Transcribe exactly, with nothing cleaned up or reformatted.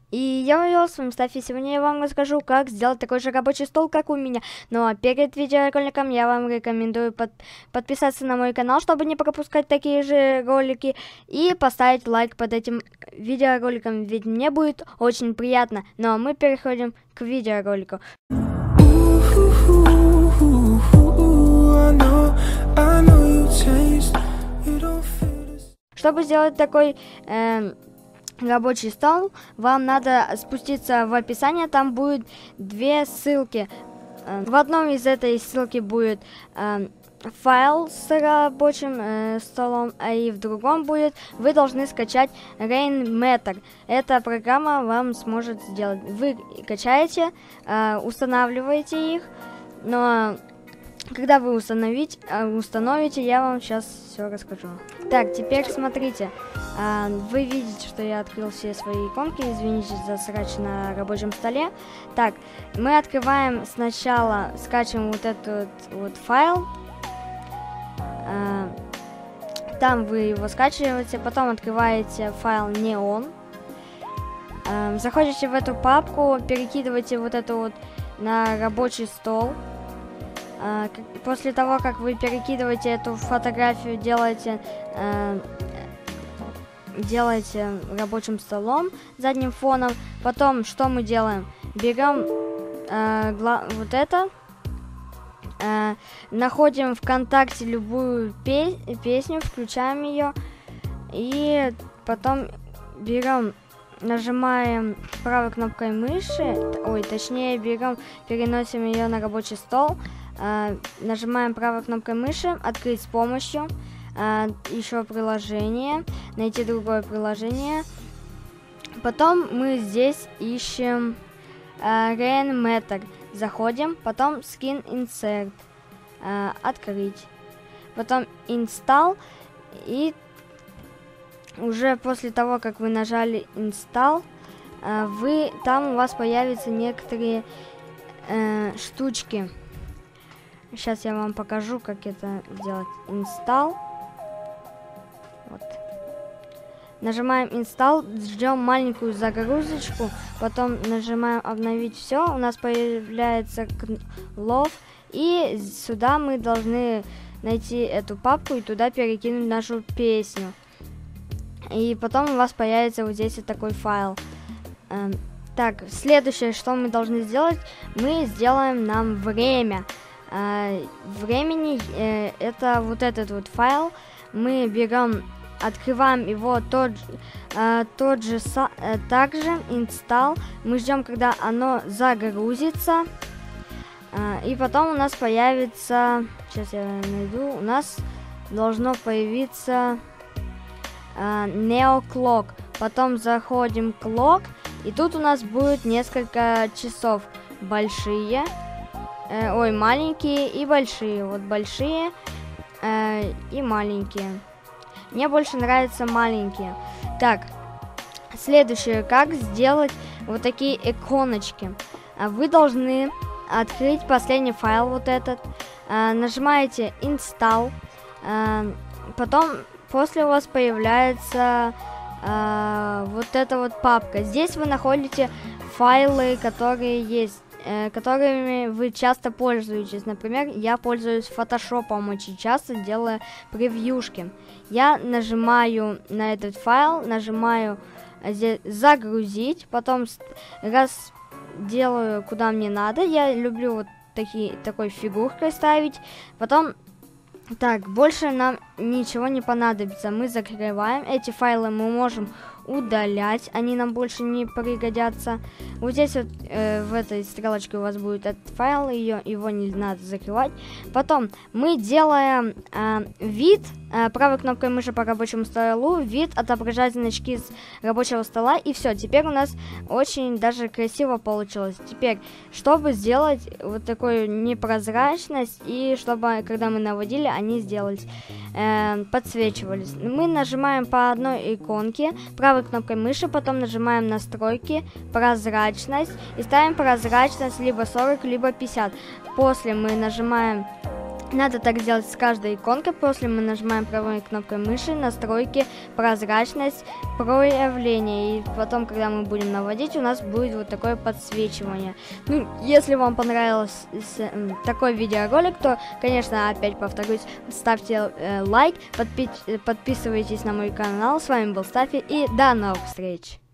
И я увидел с вами Стаффи. Сегодня я вам расскажу, как сделать такой же рабочий стол, как у меня. Но перед видеороликом я вам рекомендую под подписаться на мой канал, чтобы не пропускать такие же ролики. И поставить лайк под этим видеороликом, ведь мне будет очень приятно. Ну а мы переходим к видеоролику. Чтобы сделать такой... Э рабочий стол, вам надо спуститься в описание, там будет две ссылки. В одном из этой ссылки будет э, файл с рабочим э, столом, а и в другом будет, вы должны скачать Rainmeter. Эта программа вам сможет сделать. Вы качаете, э, устанавливаете их, но когда вы установить, э, установите, я вам сейчас все расскажу. Так, теперь смотрите. Uh, вы видите, что я открыл все свои иконки. Извините за срач на рабочем столе. Так, мы открываем сначала, скачиваем вот этот вот файл. Uh, там вы его скачиваете, потом открываете файл Neon. Uh, заходите в эту папку, перекидываете вот это вот на рабочий стол. Uh, после того, как вы перекидываете эту фотографию, делаете... Uh, делаете рабочим столом, задним фоном. Потом что мы делаем? Берем э, вот это, э, находим ВКонтакте любую пе песню, включаем ее, и потом берем, нажимаем правой кнопкой мыши, ой, точнее берем, переносим ее на рабочий стол, э, нажимаем правой кнопкой мыши, открыть с помощью. Uh, еще приложение, найти другое приложение. Потом мы здесь ищем uh, Rainmeter. Заходим, потом Skin Insert. Uh, открыть. Потом Install. И уже после того, как вы нажали Install, uh, вы, там у вас появятся некоторые uh, штучки. Сейчас я вам покажу, как это сделать. Install. Вот. Нажимаем Install, ждем маленькую загрузочку, потом нажимаем обновить все, у нас появляется лов, и сюда мы должны найти эту папку и туда перекинуть нашу песню. И потом у вас появится вот здесь вот такой файл. Эм, так, следующее, что мы должны сделать, мы сделаем нам время. Э, времени э, это вот этот вот файл, мы берем, открываем его тот, э, тот же э, также install. Мы ждем, когда оно загрузится, э, и потом у нас появится, сейчас я найду, у нас должно появиться э, Neo Clock. Потом заходим в Clock, и тут у нас будет несколько часов, большие, э, ой, маленькие и большие. Вот большие э, и маленькие. Мне больше нравятся маленькие. Так, следующее, как сделать вот такие иконочки. Вы должны открыть последний файл, вот этот. Нажимаете Install. Потом, после у вас появляется вот эта вот папка. Здесь вы находите файлы, которые есть, которыми вы часто пользуетесь. Например, я пользуюсь фотошопом очень часто, делая превьюшки. Я нажимаю на этот файл, нажимаю здесь загрузить, потом раз делаю куда мне надо. Я люблю вот такие, такой фигуркой ставить. Потом, так, больше нам ничего не понадобится. Мы закрываем. Эти файлы мы можем удалять, они нам больше не пригодятся. Вот здесь вот э, в этой стрелочке у вас будет этот файл, ее, его не надо закрывать. Потом мы делаем э, вид, э, правой кнопкой мыши по рабочему столу, вид отображать значки с рабочего стола, и все. Теперь у нас очень даже красиво получилось. Теперь, чтобы сделать вот такую непрозрачность, и чтобы, когда мы наводили, они сделались, э, подсвечивались. Мы нажимаем по одной иконке, правой кнопкой мыши, потом нажимаем настройки, прозрачность, и ставим прозрачность либо сорок, либо пятьдесят. После мы нажимаем Надо так сделать с каждой иконкой. После мы нажимаем правой кнопкой мыши, настройки, прозрачность, проявление. И потом, когда мы будем наводить, у нас будет вот такое подсвечивание. Ну, если вам понравился такой видеоролик, то, конечно, опять повторюсь, ставьте э, лайк, подпи- подписывайтесь на мой канал. С вами был Стаффи, и до новых встреч!